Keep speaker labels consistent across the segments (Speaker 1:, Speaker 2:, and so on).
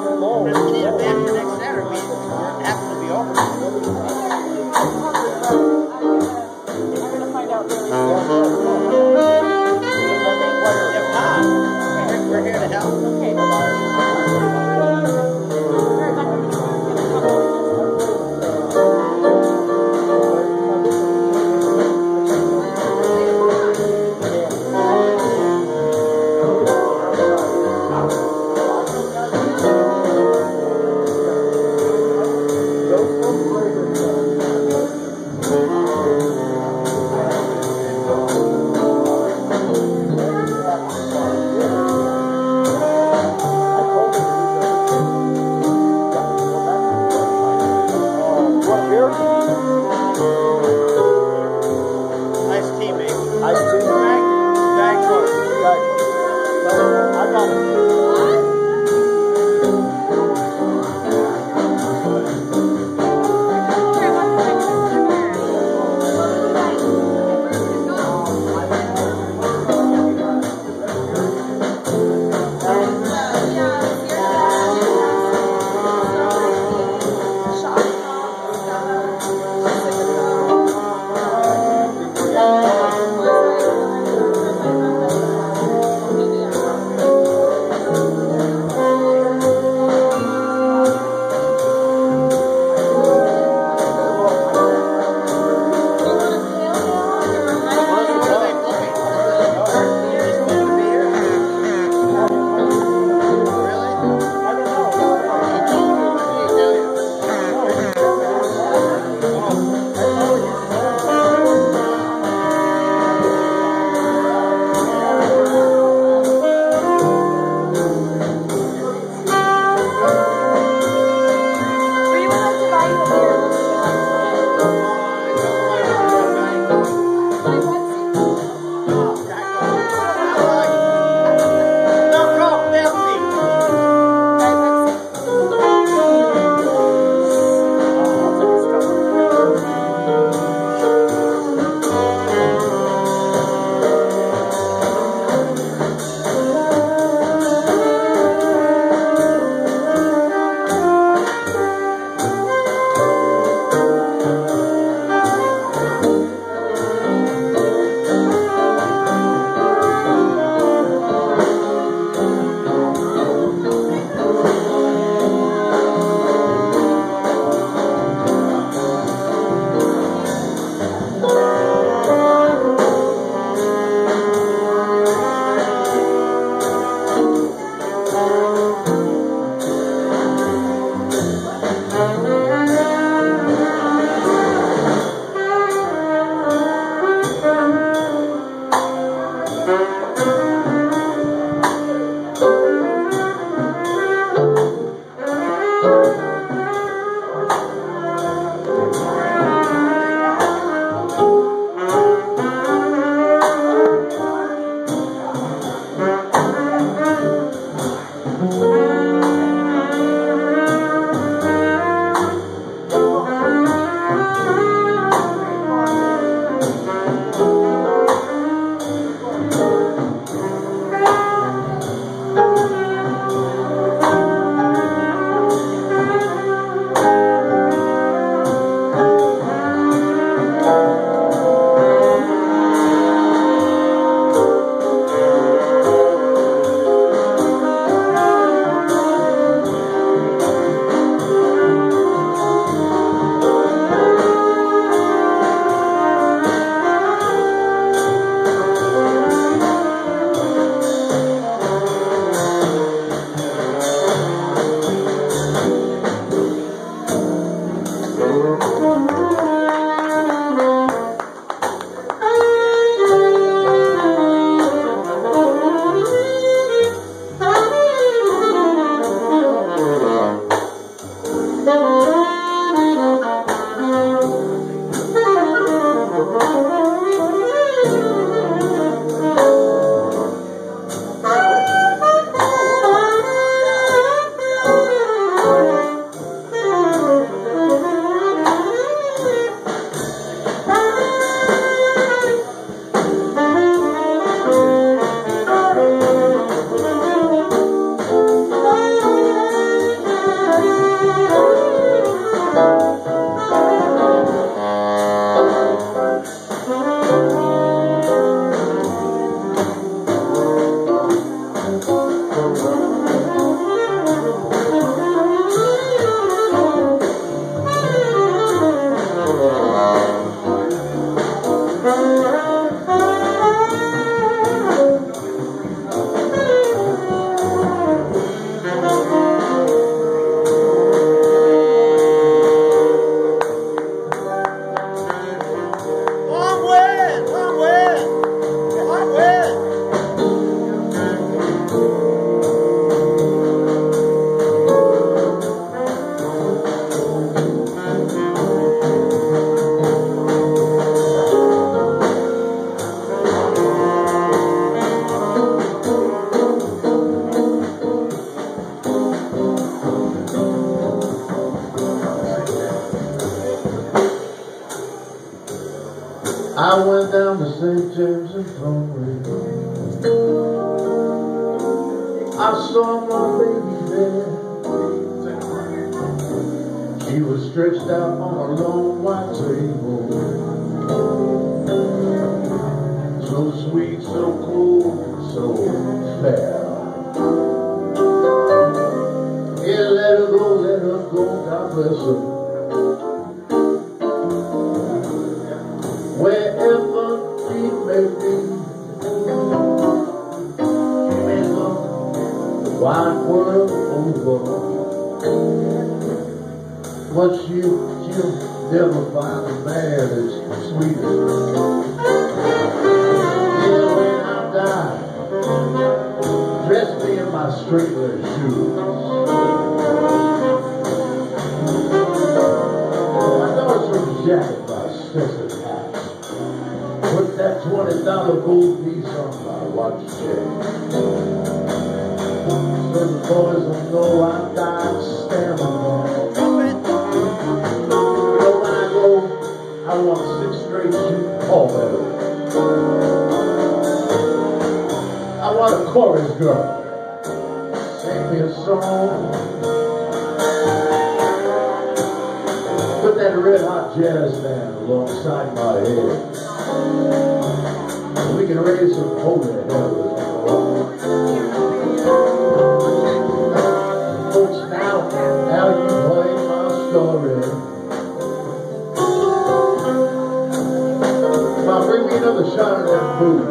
Speaker 1: We need a band for next Saturday. It happens to be open.
Speaker 2: I'm going to find out really soon.
Speaker 1: If not, we're here to help.
Speaker 2: Okay.
Speaker 3: I went down to St. James and Broadway. I saw my baby there. She was stretched out on a long white table. So sweet, so cool, so fair. Yeah, let her go, God bless her. Wherever she may be, she may look the wide world over, but she'll never find a man as sweet as her. Yeah, when I die, dress me in my straight-leg shoes. My daughter's jacket by Stetson Hats. Put that $20 gold piece on my watch chain. So the boys will know I died standing there. You know when I go, I want 6 straight shoot palmetto. I want a chorus girl. Sing me a song. Put that red hot jazz band alongside my head. We can raise some holy hell. Folks, now you play my story. Now bring me another shot of that booze.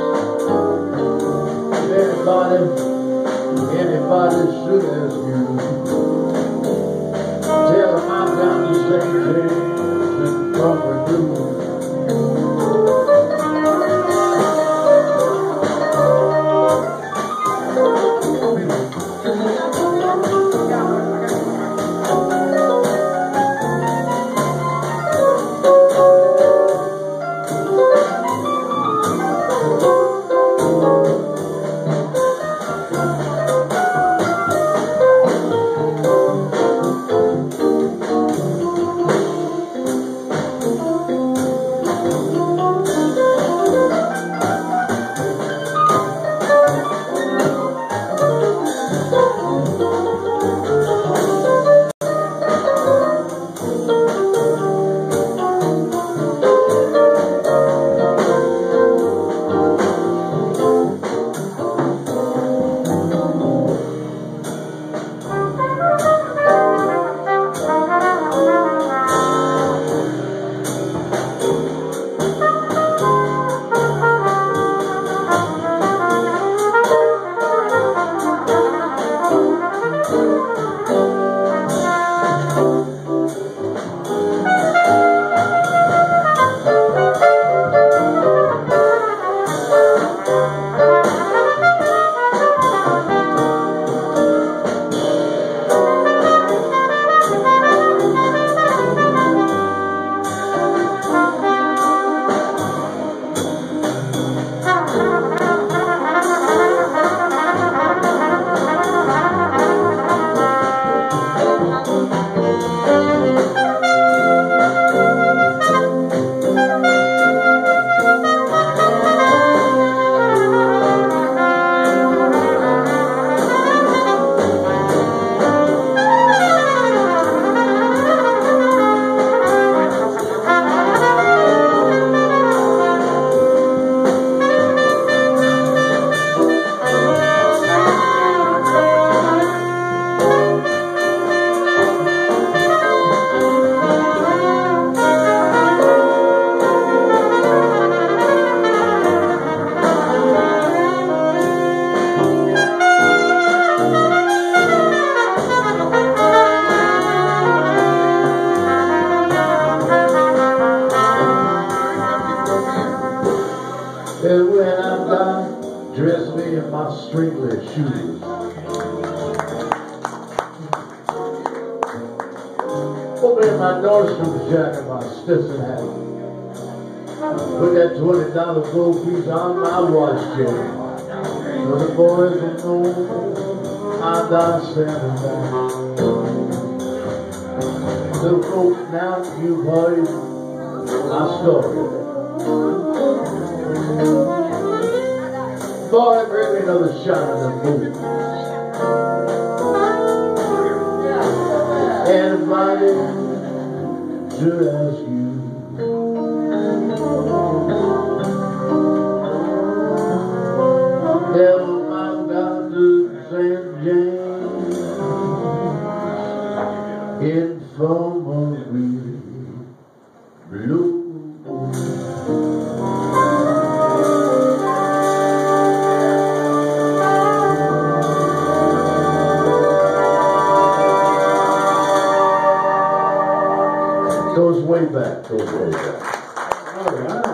Speaker 3: Anybody should ask you. Tell them I'm down to St. James and Broadway. And when I'm done, dress me in my stringlet shoes. Put me in my Nordstrom jacket, my Stetson hat. Put that $20 gold piece on my watch chain. So the boys will know I'm not standing back. So folks, now you've heard my story. Boy, bring me another shot of the moon. Anybody to ask you? Never mind down to St. James, Infirmary Blue. Goes way back, goes way back. All right.